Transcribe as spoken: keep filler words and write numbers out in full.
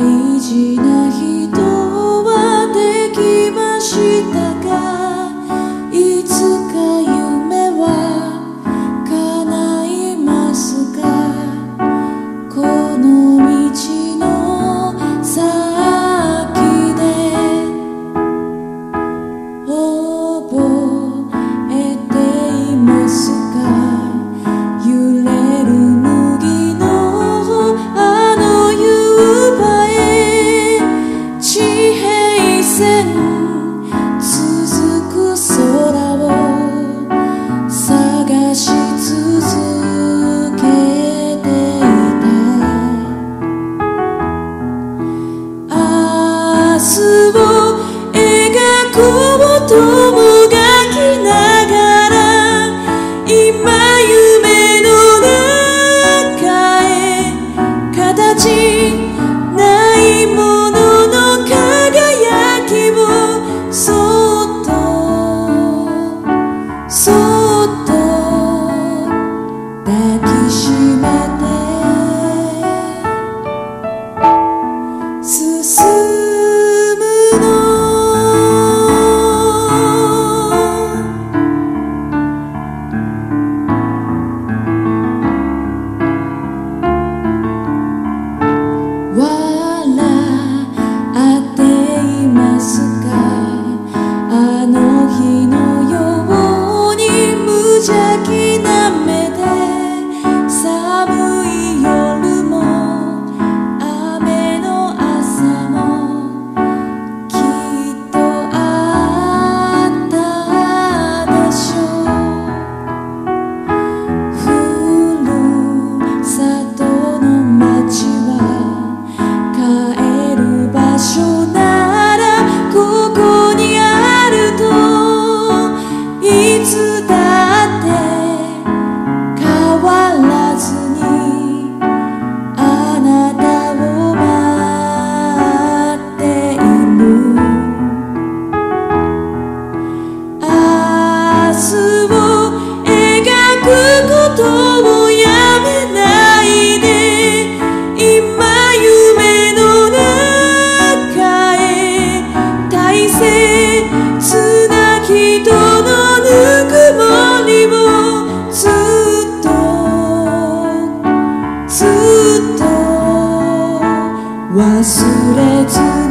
大事な人はできましたか。いつか夢は叶いますか。この道の先で覚えていますか。揺れる麦のあの夕張へ地平線続く空を探し続けていた。明日を描こうともがきながら今夢の中へ形ないものの輝きをそっとそっと抱きしめて進むの。笑っていますか。あの日のように無邪気な目で寒い夜も雨の朝もきっとあったでしょう。ふるさとの街は帰る場所ならここにあるといつだって変わらずにあなたを待っている。明日を描くことをやめないで今夢の中へ大切な人のぬくもりをずっとずっと忘れず